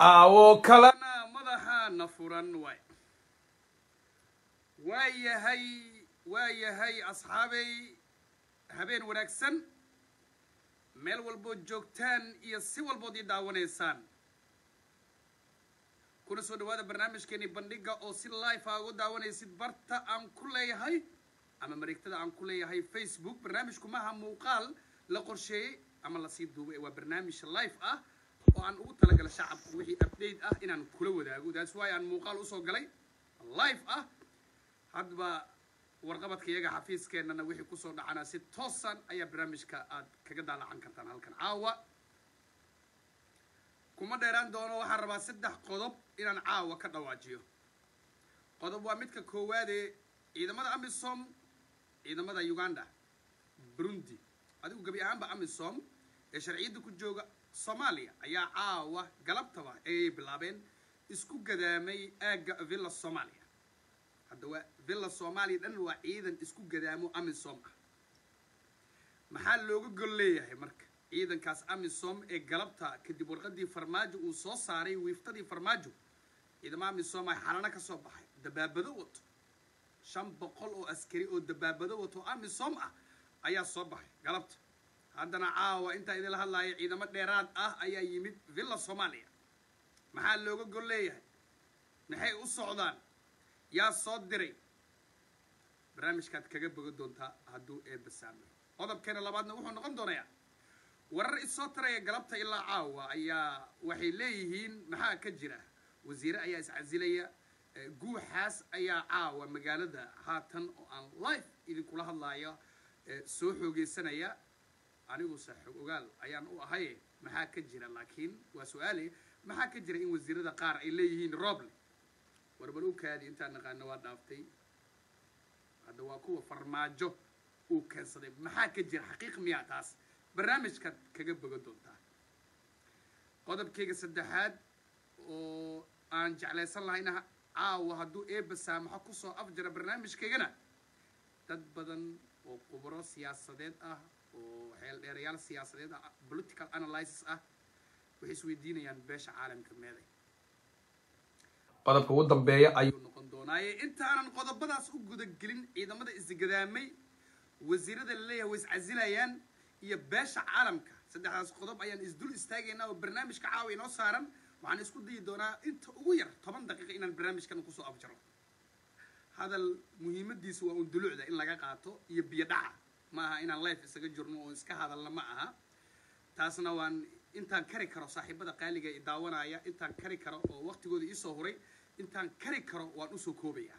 awo kalana madaxaana furan waayahay asxaabay habeen wanaagsan meel walbo joogtaan iyo si walbood ii daawanaysaan kuna soo dhawaada barnaamijkeeni bandhiga oo si live ah ugu daawanaysid barta aan ku leeyahay ama mareegtada aan ku leeyahay Facebook barnaamijku maaha muuqaal la qorsheeyay ama la sii duubay waa barnaamij live ah oo aan ugu talagalay shacabku wixii update ah inaan kula wadaago that's why aan muuqaal u soo galay live ah hadba warqabadka iyaga xafiiskeenana wixii ku soo dhacana si toosan ayaa barnaamijka aad kaga daalacan kartaan halkan caawa kuma dheeraan doono waxaan rabaa 3 qodob inaan caawa ka dhawaajiyo qodob waa midka koowaad ee ciidamada AMISOM ciidamada Uganda Burundi adigu gabi ahaanba AMISOM ee sharciyada ku jooga Soomaaliya ayaa caawa galabtaba ay bilaabeen isku gadaamay aaga Villa Soomaaliya hadda Villa Soomaaliya dhan waa ciidan isku gadaamo AMISOM maxaa looga gol leeyahay marka ciidankaas AMISOM ee galabta kadib warqadii farmaajo uu soo saaray wiiftadii farmaajo ciidamada AMISOM ay xalana ka soo baxay dabaabado wato 500 oo askari oo dabaabado wato AMISOM ah ayaa soo baxay galabta haddana caawa inta idin la hadlayo ciidamo dheeraad ah ayaa yimid Villa Soomaaliya maxaa looga gol leeyahay maxay u socdaan yaa soo diray barnaamijkaad kaga boga doontaa hadduu eebasaamo qodobkeena labaadna wuxuu noqon doonayaa warar isoo taraya galabta ilaa caawa ayaa waxay leeyihiin maxaa ka jira wasiir ayaa iscasilaya guuxaas ayaa caawa magaalada haatan oo aan live idin kula hadlayo soo xoogeysanaya anigu saaxiib ogaal ayaan u ahay maxaa ka jira laakiin waa su'aale maxaa ka jira in wasiirada qaar ay leeyihiin Roble warbar u kaadi inta naqaano waa dhaaftay hadda waa kuwa farmaajo uu keensaday maxaa ka jira xaqiiq miyaa taas barnaamijka kaga boga doontaa qodobkayga saddexaad oo aan jeclaysan lahayna caawa hadduu eeba saamaxo ku soo afjara barnaamijkaygana dad badan oo khubaro siyaasadeed ah oo xeel dheerayaal siyaasadeed ah political analysis ah waxay isweydiinayaan beesha caalamka meeday qodobka ugu dambeeya ayuu noqon doonaa intaanan qodobadaas u guda gelin ciidamada isgadaamay wasiirada leeyahay way iscasilayaan iyo beesha caalamka saddexdaas qodob ayaan isdul istaagaynaa oo barnaamijka caawa inoo saaran waxaan isku dayi doonaa inta ugu yar 10 daqiiqo inaan barnaamijkan ku soo afjaro hadal muhiimadiisu waa dulucda in laga qaato iyo biyo dhaca maaha inaan live isaga jirno oo iska hadalna ma aha taasna waan intaan kari karo saaxiibada qaaliga ee daawanaya intaan kari karo oo waqtigooda ii soo huray intaan kari karo waan u soo koobaya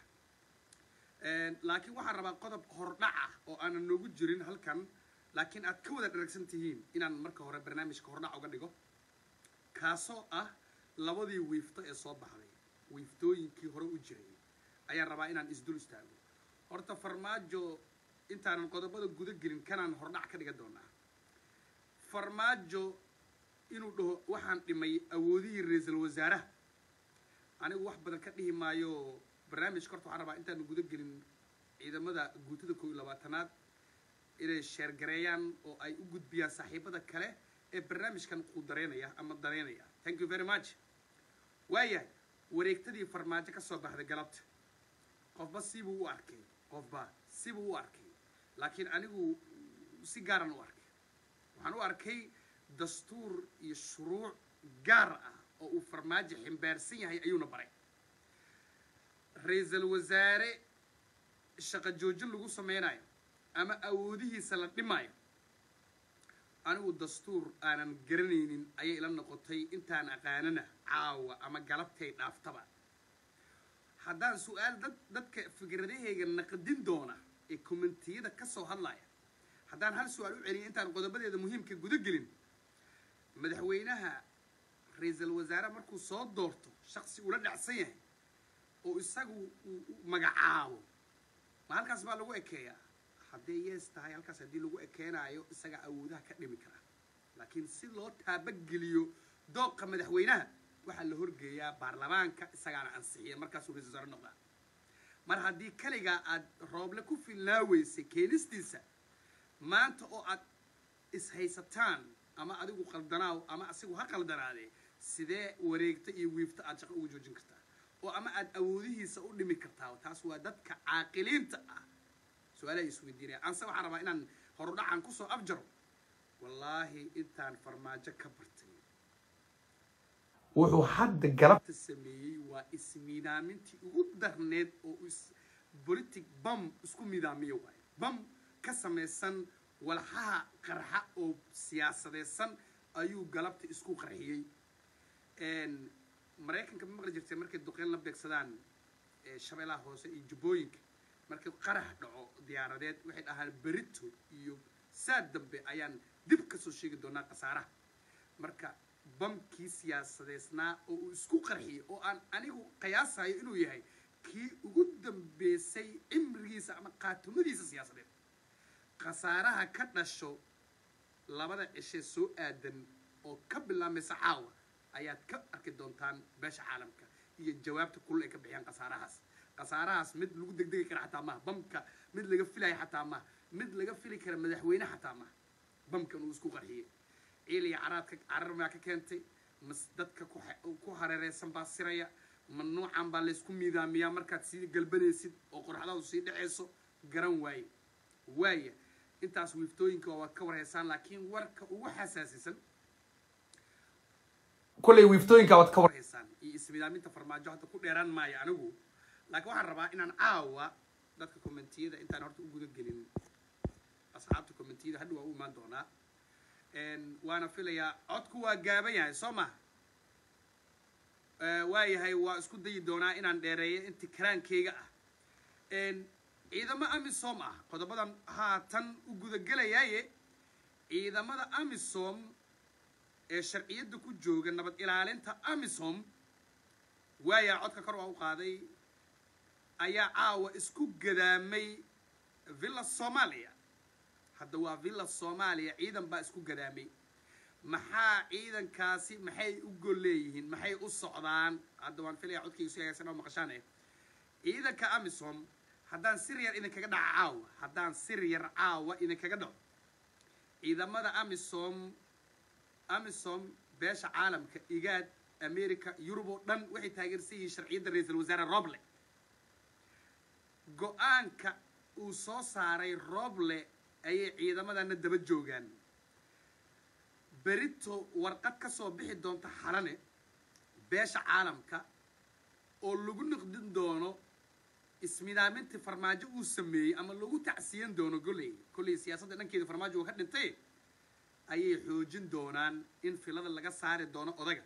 laakiin waxaan rabaa qodob hordhac ah oo aan noogu jirin halkan laakiin aad ka wada dharagsan tihiin inaan marka hore barnaamijka hordhac uga dhigo kaasoo ah labadii wiifto ee soo baxday wiiftooyinkii hore u jiray ayaan rabaa inaan isdul istaago horta farmaajo intaanan qodobada guda gelin kanaan hordhac ka dhiga doonaa farmaajo inuu dhaho waxaan dhimay awoodihii ra'iisul wasaaraha anigu wax badan ka dhihi maayo barnaamijka horta waxaan rabaa intaan guda gelin ciidamada guutada 12aad inay sheer gareeyaan oo ay u gudbiyaan saaxiibada kale ee barnaamijkan ku dareynaya ama dareynaya thank you very much waayahay wareegtadii farmaajo ka soo baxday galabta qofba sibuu u arkay laakiin anigu si gaaran u arkay waxaan u arkay dastuur iyo shuruuc gaar ah oo uu farmaajo ximbaarsan yahay ayuuna baray ra'iisul wasaare shaqo joojin lagu sameynayo ama awoodihiisa la dhimayo anigu dastuur aanan garanaynin ayay ila noqotay intaan aqaanana caawa ama galabtay dhaaftaba haddaan su'aal dadka fikradahayga naqdin doona ee commentiyada ka soo hadlaya haddaan hal su'aal u celiyo intaan qodobadeeda muhiimka guda gelin madaxweynaha ra'iisul wasaare markuu soo doorto shakhsi ula dhacsan yahay oo isagu magacaabo ma halkaas baa lagu ekeeyaa haddii yees tahay halkaas haddii lagu ekeenaayo isaga awoodaha ka dhimi kara laakiin si loo taabageliyo dooqa madaxweynaha waxaa la horgeeyaa baarlamaanka isagaana ansixiya markaasuu ra'iisul wasaare noqdaa mar haddii kaligaa aad Rooble ku filnaaweysay keenistiisa maanta oo aad ishaysataan ama adigu qaldanaaw ama asigu ha qaldanaade sidee wareegta iyo wiifta aad shaqo ugu joojin kartaa oo ama aad awoodihiisa u dhimi kartaa taas waa dadka caaqiliinta ah su'aalaha isweydiinaya anse waxaan rabaa inaan horudhacan kusoo afjaro wallaahi intaan farmaajo ka bartay wuxuu hadda galabta sameeyey waa ismiidaamintii ugu darneed oo politic bam isku miidaamiyo waaye bam ka samaysan walxaha qarxa oo siyaasadeysan ayuu galabta isku qarxiyey maraykanka ma maqli jirtay markay duqeyn la beegsadaan shabeellaha hoose iyo jubbooyinka markii qarax dhaco diyaaradeed waxay dhahaan berito iyo saad dambe ayaan dib ka soo sheegi doonaa khasaaraha marka bamkii siyaasadeysnaa oo uu isku qarxiyey oo aan anigu qiyaasayo inuu yahay kii ugu dambeysay cimrigiisa ama qaatumadiisa siyaasadeed khasaaraha ka dhasho labada cishe soo aadan oo ka bilaamaysa caawa ayaad ka arki doontaan beesha caalamka iyo jawaabta kulul ay ka bixiyaan khasaarahaas mid lagu degdegi kara xataa maaha bamka mid laga filayo xataa maaha mid laga fili kara madaxweyne xataa maaha bamkan uu isku qarxiyey ciil iyo carar maa ka keentay mas dadka ku hareereysan baa siraya ma nuucan baa laysku miidaamiyaa markaad sii galbanaysid oo qorxadaadu sii dhacayso garan waaya intaas wiiftooyinka waa ka warhaysaan laakiin warka ugu xasaasisan kullay wiiftooyinka waad ka warhaysaan iyo ismiidaaminta farmaajo hadda ku dheeraan maayo anigu laakiin waxaan rabaa inaan caawa dadka commentiyada intaan horta u guda gelin asxaabta commentiyada hadda waa u imaan doonaa waana filayaa codku waa gaaban yahay soo maha waayahay waa isku dayi doonaa inaan dheereeyo inti karaankeyga ah ciidamo amisom ah qodobadan haatan u gudagelayaaye ciidamada amisom ee sharciyadda ku jooga nabad ilaalinta amisom waayaa codka kor waa u qaaday ayaa caawa isku gadaamay villa Soomaaliya hadda waa villa Soomaaliya ciidan baa isku gadaamay maxaa ciidankaasi maxay u goleeyihiin maxay u socdaan hadda waan filayaa codkii soo yaasana maqashaan ciidanka amisom haddaan sir yar idinkaga dhaco caawa haddaan sir yar caawa idinkaga dhaco ciidamada amisom beesha caalamka igaad America Europe oo dhan waxay taageersan yihiin sharciyada ra'iisul wasaare Roble go'aanka uu soo saaray Roble ayay ciidamadana daba joogaan berito warqad ka soo bixi doonta xalane beesha caalamka oo lagu noqdin doono ismiidaamintii farmaajo uu sameeyey ama lagu tacsiyan doono goley siyaasadda dhankeeda farmaajo uu ka dhintay ayay xoojin doonaan in filada laga saari doono odaga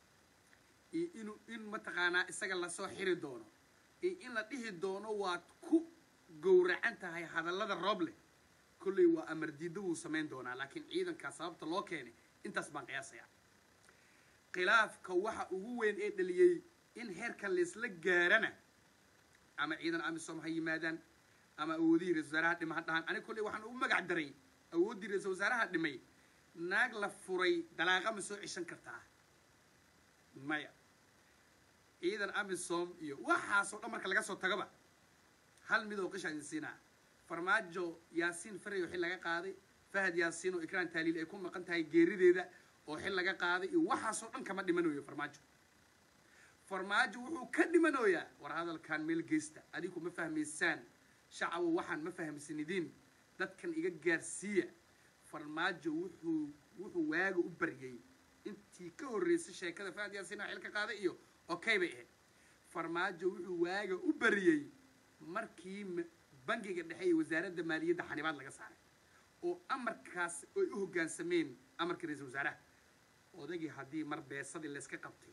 iyo in mataqaanaa isaga la soo xiri doono iyo in la dhihi doono waad ku gowracan tahay hadallada Roble kulli waa amar diido uu sameyn doonaa laakiin ciidanka sababta loo keenay intaas baan qiyaasaya khilaafka waxa ugu weyn ee dhaliyay in heerkan la isla gaarana ama ciidan amisom ha yimaadaan ama awoodii ra'iisul wasaaraha dhimay dhahan ani kulli waxaan ugu magac daray awoodii ra'iisul wasaaraha dhimay naag la furay dalaaqa ma soo cishan kartaa maya ciidan amisom iyo waxaas oo dhan marka laga soo tagaba hal mid oo qishan siinaa farmaajo yaasiin faray oo xil laga qaaday fahad yaasiin oo ikraan taaliil ay ku maqan tahay geerideeda oo xil laga qaaday iyo waxaas oo dhan kama dhimanayo farmaajo wuxuu ka dhimanayaa war hadalkan meel geesta adigu ma fahmaysaan shacab waxaan ma fahamsanidiin dadkan iga gaarsiiya farmaajo wuxuu waaga u baryay intii ka horeysay sheekada fahad yaasiin oo xil ka qaaday iyo okay bay ahayd farmaajo wuxuu waaga u baryay markii bangiga dhexe ee wasaaradda maaliyadda xanibaad laga saaray oo amarkaas ay u hoggaansameen amarka ra'iisul wasaaraha odagii haddii mar beesadii la iska qabtay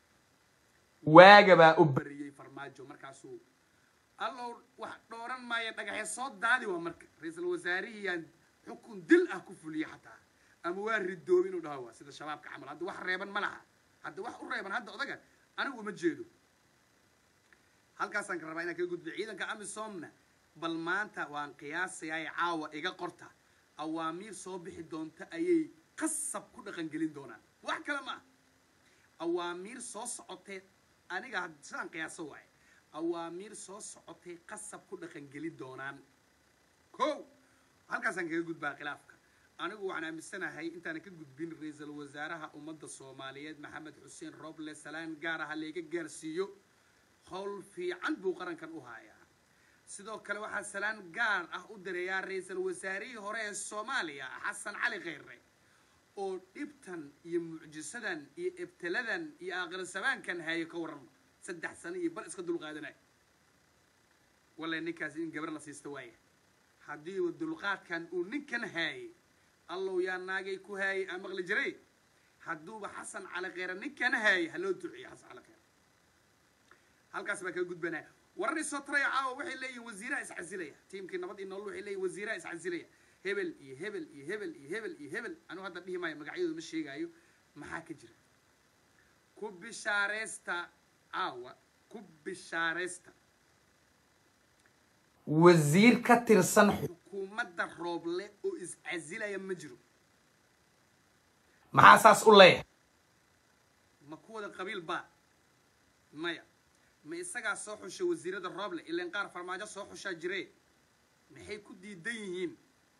waaga baa u bariyay farmaajo markaasuu allow wax dhooran maayo dhagaxyo soo daadi waa marka ra'iisul wasaarihiyaan xukun dil ah ku fuliya xataa ama waa ridoobay inuu dhaho waa sida shabaabka camal hadda wax reeban ma laha hadda wax u reeban hadda odaga anigu uma jeedo halkaasaan ka rabaa inaan kaga gudbo ciidanka amisomna bal maanta waan qiyaasayaa caawa iga qorta awaamiir soo bixi doonta ayay qasab ku dhaqan gelin doonaan wax kale ma awaamiir soo socotay aniga sidaan qiyaaso waay awaamiir soo socotay qasab ku dhaqan gelin doonaan halkaasaan kaga gudbaa khilaafka anigu waxaan aaminsanahay intaan ka gudbin ra'iisul wasaaraha ummadda Soomaaliyeed Maxamed Xuseen Roble salaan gaar ah leega gaarsiiyo hawl fiican buu qarankan u hayaa sidoo kale waxaa salaan gaar ah u direeyaa ra'iisul wasaarihii hore ee Soomaaliya Xasan Cali Khayre oo dhibtan iyo mucjisadan iyo ibtiladan iyo aqal sabaankan hayo ka waran 3 sano iyo bar iska dul qaadanay wala ninkaas in gabar la siisto waaya haddii uu dulqaadkan uu ninkan haay الله يا ناقي كوهاي أمغلي جري حدوب حسن على غير نكنا هاي هلو دعي حسن على غير هل كاسبك يقول بنا ورني سطري عاو وحي لي وزيراء إسعزلية تيم كنا بدي إنه الله لي وزيراء إسعزلية هبل يهبل يهبل يهبل يهبل أنا هذا به ما مقعيد مش هيك أيو ما حكجري كوب شارستا عاو كوب شارستا وزير كتر صنح حكومة روبله وإسعزلة يمجرو مع أساس الله مكود القبيل با مايا ما يسقى صوحش وزير الروبله اللي انقار فرماجة صوحش جري ما حيكون دينين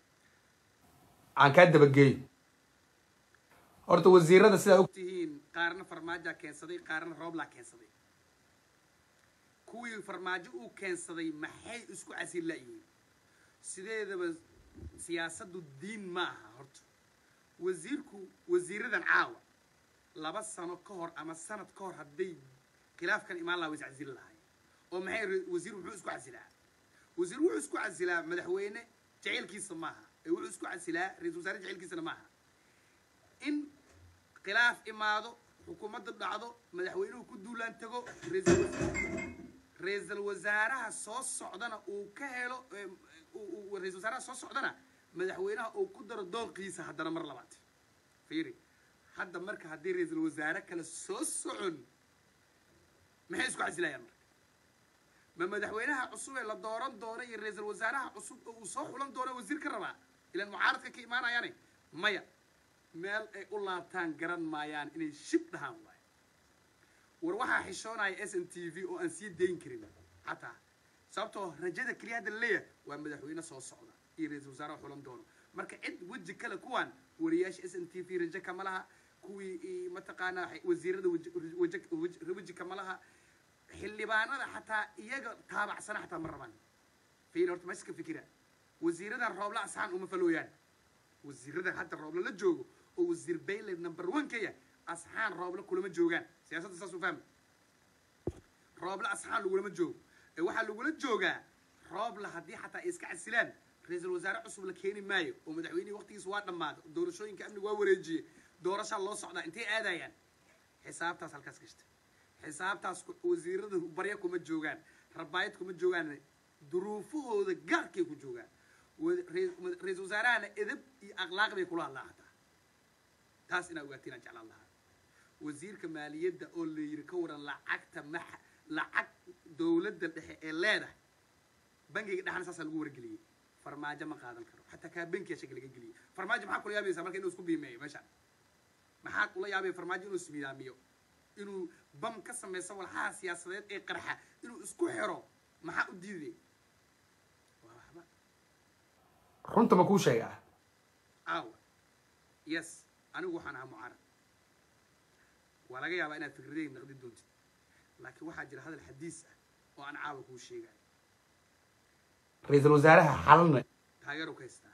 عن كده بجي أرد وزير هذا سلا تهين قارن فرماجة كان صديق قارن روبله كان صديق كوي فرماجة وكان صديق ما حي اسكو عسير لايين سيده بس سياسة الدين معها هرت وزير ذا عاوة لبس سنة كهر أما سنة كهر هدي خلاف كان إيمان الله ويزعزل الله ومحي وزير وحوسكو عزلها وزير وحوسكو عزلها مدحوينه جعيل كيس معها وحوسكو عزلها رئيس وزراء جعيل كيس معها إن خلاف إماده حكومة الضعضو مدحوينه كدو لان تقو رئيس الوزراء صوص صعدنا وكهلو ورئيس الوزراء صوص صعدنا مدحوينها وقدر الدور قيسة حدنا مر لبعض فيري حد مركز هدي رئيس الوزراء كلا صوص صعون ما حيسكو عزلا يا مرك ما مدحوينها عصوبة للدوران دوري رئيس الوزراء عصوب وصوح ولن دوري وزير كربا إلى المعارضة كإيمانا يعني مايا مال الله تان قرن مايان إني شبتها والله وروحها حشونا SNTV وأنسيد دين كريم حتى sababtoo rajada kaliya hada leeyahay waa madaxweyne soo socda iyo ra'iisul wasaare xulan doono marka cid waji kale kuwan wariyaasha SNTV rajo kama laha kuwii ma taqaana wasiirada waji kama laha xildhibaanada xataa iyaga taabacsan xataa ma rabaan fiir horta ma iska fikira wasiirada roobla asxaan uma falooyaan wasiirada hadda roobla la joogo oo wasiir Bayle number 1 ka yahay asxaan roobla kulama joogaan siyaasadda saas u faham roobla asxaan lagulama joogo waxaa lagula joogaa roob la hadii xataa iska casilaan ra'iisul wasaare cusub la keeni maayo oo madaxweynaha waqtigiisa waa dhamaado doorashooyinka amniga waa wareejiyay doorasho loo socdaa intee aadayaan xisaabtaas halkaas gashta xisaabtaas wasiirada barya kuma joogaan rabaayad kuma joogaan duruufahooda gaarkay ku joogaan ra'iisul wasaarahana edeb iyo akhlaaq bay kula hadlaa taas ina ogaatina jeclaan lahaa wasiirka maaliyadda oo la yiri ka waran lacagta lacag dawladda dhexe ee leedahay bangiga dhaxan saas lagu wargeliyay farmaajo ma qaadan karo hatta ka bankiga shaqo laga geliyay farmaajo maxaa kula yaabaysa marka inuu isku biimeeyo meesha maxaa kula yaabay farmaajo inuu ismiidaamiyo inuu bam ka sameeyo walxaha siyaasadeed ee qarxa inuu isku xiro maxaa u diiday waxba runta ma ku sheegaa yes anigu waxaan ahaa mucaarad waa laga yaabaa inaad fikradeyda naqdi doontid laakiin waxaa jira hadal xadiis ah oo aan caawa kuu sheegay ra'iisul wasaaraha xalna taageero ka haystaa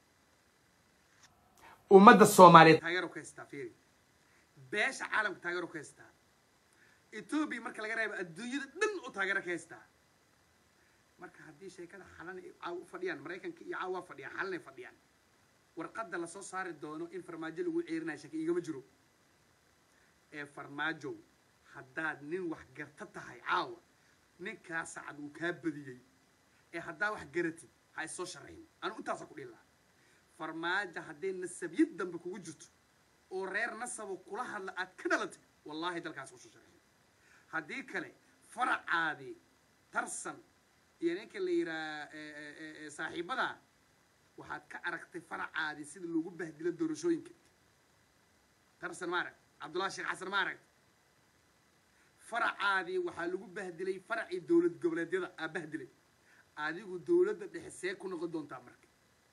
ummadda Soomaaliyeed taageero ka haystaa fiiri beesha caalamka taageero ka haystaa Ethiopia marka laga reebo adduunyada dhan oo taageero ka haystaa marka haddii sheekada xalan ay u fadhiyaan Mareykanka iyo caawa fadhiyaan xalan fadhiyaan warqadda la soo saari doono in farmaajo lagu ceerinayo shaki igama jiro ee farmaajo haddaad nin wax garta tahay caawa ninkaas sacad uu kaa badiyay ee haddaa wax garatid ha soo sharayn anu intaas ku dhilaa farmaajo haddii nasabiyad dambe kugu jirto oo reer nasab kula hadla aad ka dhalatay wallahi dalkaas u soo sharayn haddii kale faracaadi tarsan iyo ninka la yiraa saaxiibada waxaad ka aragtay faracaadi sida lagu bahdilo doorashooyinka tarsan maarag Abdullah Sheekh Xasan maarag faracaadi waxaa lagu bahdilay faracii dawlad goboleedyada bahdilay adigu dawladda dhexe ku noqon doontaa marka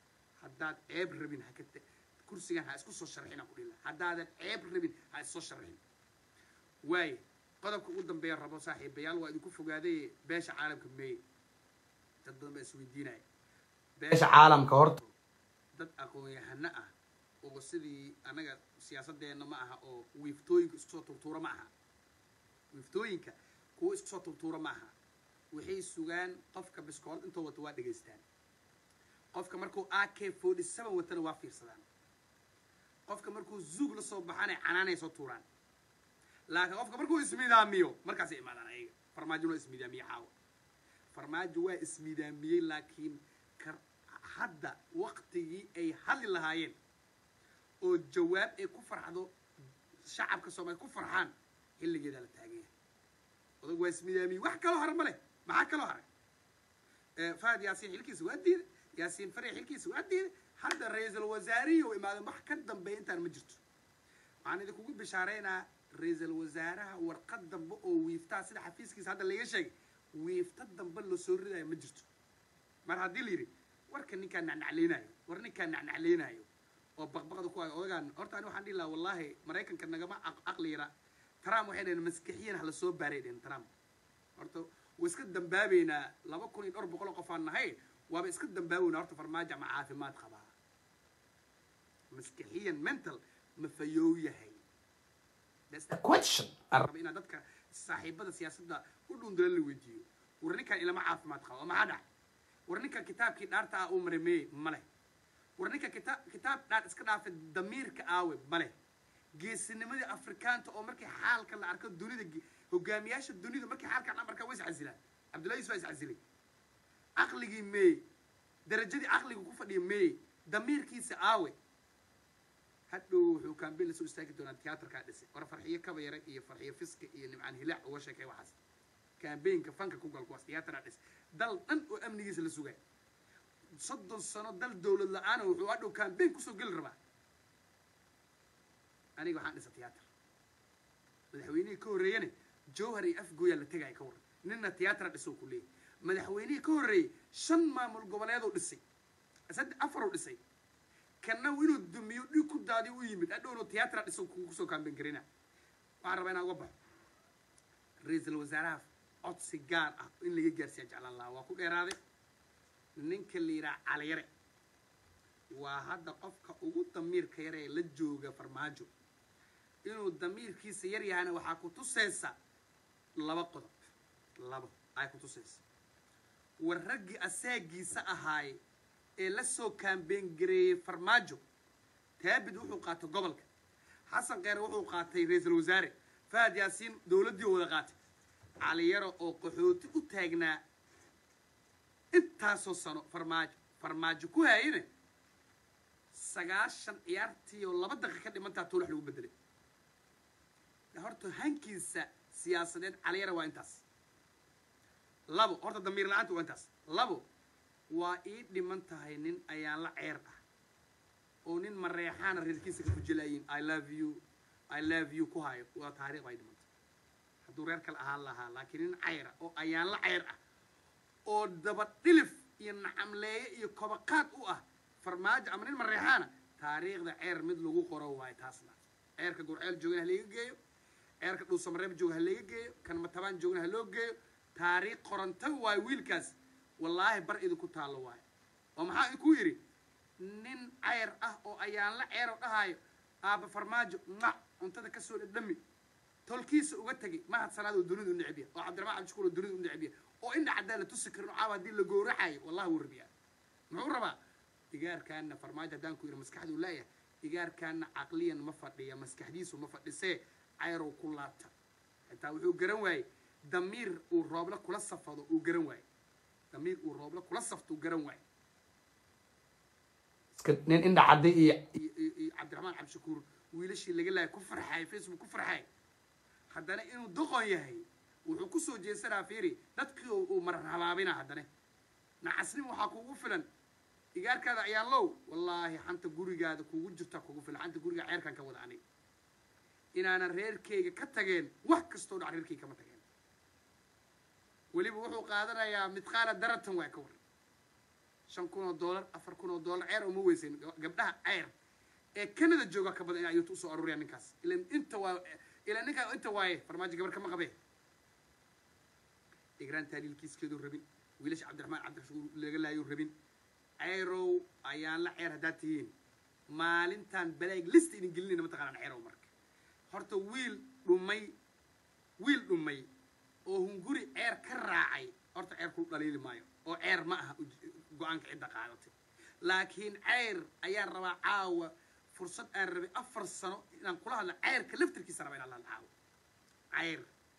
haddaad ceeb rabin hakate kursigan ha isku soo sharxin aan ku dhihi lahaa haddaadan ceeb rabin ha is soo sharxin waaye qodobka ugu dambeeya rabo saaxiibayaal waa idinku fogaaday beesha caalamka meey dad badan baa isweydiinaya beesha caalamka horta dad aqoon-yahano ah oo sidii anaga siyaasadeenna ma aha oo wiiftooyinka isku soo turtuura ma aha wiiftooyinka kuwa isku soo turtuura ma aha waxay sugaan qofka biskool intoo wata waa dhegaystaan qofka markuu AK-47 watana waa fiirsadaan qofka markuu zuug la soo baxana canaanay soo tuuraan laakiin qofka markuu ismidaamiyo markaasay imaadaan ayaga farmaajo waa ismidaamiye caawa farmaajo waa ismidaamiyey laakiin hadda waqtigii ay hadli lahaayeen oo jawaab ay ku farxdo shacabka Soomaaliya ku farxaan xilligeeda la taagaya odag waa ismidaamiyey wax kaloo haran male maxaa kaloo haray Fahad Yaasiin xilkiisa waa diiday Yaasiin Faray xilkiisa waa diiday hadda ra'iisul wasaariyo imaado wax ka dambeeya intaan ma jirto waxaan idinku bishaareynaa ra'iisul wasaaraha warqad dambe oo wiiftaa sida xafiiskiisa hadda laga sheegay wiifta dambe la soo ridayo ma jirto mar haddii la yidhi warka ninkaan nacnacleynayo war ninkaan nacnacleynayo oo baqbaqda ku odagaan horta ani waxaan dhihi lahaa wallaahi maraykanka nagama aqli yara Trump waxay dhaheen maskixiyan hala soo baaray dhaheen Trump horta way iska dambaabeynaa 2,400 qof aan nahay waaba iska dambaabeynaa horta farmaajo ma caafimaad qabaa maskixiyan mental ma fayow yahay that's the question ina dadka saaxiibada siyaasadda u dhundala la weydiiyo war ninkaan ilama caafimaad qabo ma hada war ninkaan kitaabkii dhaarta ah uu marimay male war ninkaan kitaab dhaar iska dhaafay damiirka aawe male geesinimadii afrikaanta oo markii xaalka la arko dunida hogaamiyaasha dunida markii xaalka la arko way iscasilaan Abdullahi Yusuf iscasilay aqligii meey darajadii aqligu ku fadhiyo meey damiirkiisa aawe hadhow wuxuu kaambeel soo istaagi doonaa tiyaatarka dhisay war farxiyo kaba yara iyo farxiyo fiska iyo nimcaan hilaac uga sheekay waxaas kaambeenka fanka ku gal kuwaas tiyaatarka dhisay dal dhan oo amnigiisa la sugay 30 sano dal dawlad la'aan wuxuu hadhow kaambeen ku soo gal rabaa aniga waxaan dhisay tiyaatar madaxweynihii ka horeeyana jawhar iyo afgooya la tagay ka waran ninna tiyaatar dhisay ku leeyahay madaxweynihii ka horeeyay 5 maamul goboleed oo dhisay afar oo dhisay kana inuu dumiyo dhig ku daadi u yimid adhow tiyaatar dhisay ku soo kaambeen garina waxaan rabaa inaan uga baxo ra'iisul wasaaraha codsi gaar ah in laga gaarsiiyo jeclaan lahaa waa ku dheeraaday ninka la yiraahdo Cali Yare waa hadda qofka ugu damiirka yar ee la jooga farmaajo inuu damiirkiisa yar yahay waxa ku tusaysa laba qodob ay ku tusaysa war raggi asaagiisa ahaay ee la soo kaambeen gareeyay farmaajo taabid wuxuu qaatay gobolka xasan qeyr wuxuu qaatay ra'iisul wasaare Fahad Yaasiin dawladii wada qaatay Cali Yare oo qaxooti u taagnaa intaasoo sano farmaajo ku hayeen 9 ciyaartii oo 2 daqiiqo ka dhimantaa tuulax lagu bedelay horta hankiisa siyaasadeed Cali Yare waa intaas labo horta damiir la'aanta waa intaas labo waa ii dhiman tahay nin ayaan la ceer ah oo nin mareexaan reerkiisa ka fujilaayeen I love you ku hayo waa taariikh ay dhimantay hadduu reer kale ahaan lahaa laakiin nin ceer oo ayaan la ceer ah oo daba dhilif iyo nacamleeye iyo kobaqaad u ah farmaajo ama nin mareexaana taariikhda ceer mid lagu qoro waay taasna ceerka gurceel joogana ha laga geeyo ceerka dhuusamareeb jooga ha laga geeyo kan matabaan joogana ha loo geeyo taariikh qoranta waay wiilkaas wallaahi bar idinku taalo waay oo maxaa ku yiri nin ceer ah oo ayaan la ceer oo dhahayo aaba farmaajo cuntada ka soo dhadhami tolkiisa uga tagay mahad salaad oo dunidu u nicbiya oo Cabdiraxmaan Cabdishakuur oo dunidu u nicbiya oo in cadaalad tusi karin caawa hadii la gooraxayo wallahi wuu rabiyaa muxuu rabaa igaarkaana farmaajo hadaan ku yiri maskaxdu leeyahay igaarkaana aqliyan ma fadhiya maskaxdiisu ma fadhisee cayro ku laabta inta wuxuu garan waayay damiir uu roobla kula safado uu garan waayay damiir uu roobla kula safto uu garan waayay nin inda caddi iyo Cabdiraxmaan Cabdishakuur wiilashii laga laay ku farxay Facebook ku farxay haddana inuu doqon yahay wuxuu ku soo jeesanaa fiiri dadkii uu marhabaabina haddana nacasnin waxa kugu filan igaarkaada ayaan low wallaahi xanta gurigaada kugu jirta kugu filan xanta guriga ceerkan ka wada ani inaana reerkeyga ka tageen wax kastoo dhac reerkeyga kama tageen weliba wuxuu qaadanayaa midqaala daratan waa ka waran $5,000 $4,000 ceer uma weysayn gabdhaha ceer ee Canada jooga ka badan in ayuu u soo ururiyaan ninkaas ilaan ninka inta waaye farmaajo gabar kama qabee igraan taaliilkiiskeedu rabin wiilash Cabdiraxmaan Cabdirashuur laga laayo rabin ceerow ayaan la ceer haddaad tihiin maalintan balaag list idin gelinayna ma taqaanaan ceerow marka horta wiil dhumay oo hunguri ceer ka raacay horta ceer ku dhaliili maayo oo ceer ma aha go'aanka cidda qaadatay laakiin ceer ayaan rabaa caawa fursad aan rabay 4 sano inaan kula hadlo ceerka laftirkiisa rabaa inaan la caawo ceer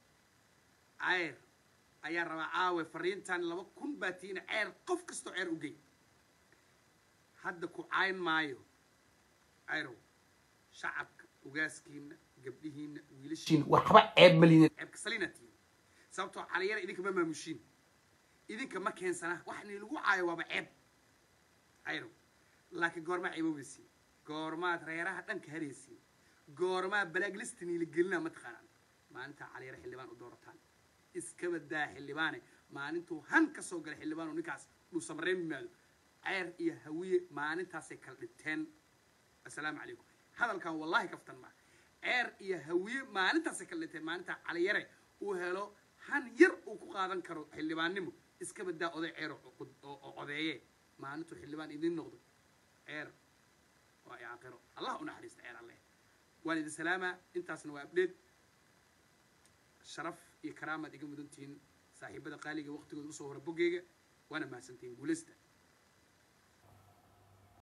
ayaan rabaa caawa fariintan 2,000 baatiina ceer qof kastoo ceer u gey hadda ku cayn maayo ceerow shacabka ugaaskiina gabdhihiina wiilashiina waxba ceeb malina ceebka salinatiin sababtoo caliyara idinka ma maamushiin idinka ma keensana waxni lagu caayo waaba ceeb ceerow laakiin goorma ceeboweysi goormaad reeraha dhanka hareysi goormaa balaag listini la gelina ma taqaanaan maalinta caliyara xildhibaan u doorataan iska badaa xildhibaane maalintuu han ka soo galay xildhibaan oo ninkaas uu samreyn yimaado ceer iyo hawiye maalintaasay kala dhinteen assalaamu calaykum hadalkan wallahi kaftan ma ceer iyo hawiye maalintaasay kala dhinteen maalinta caliyare uu helo han yar uu ku qaadan karo xildhibaannimo iska badaa oday ceer oo codeeye maalintuu xildhibaan idin noqdo ceer waa yaaqiro allah u naxariista ceer alle waan idin salaamaa intaasna waa update sharaf iyo karaamaad iga mudantihiin saaxiibada qaaliga waqtigooda usoo hora boggeyga waana mahadsantihiin guuleysta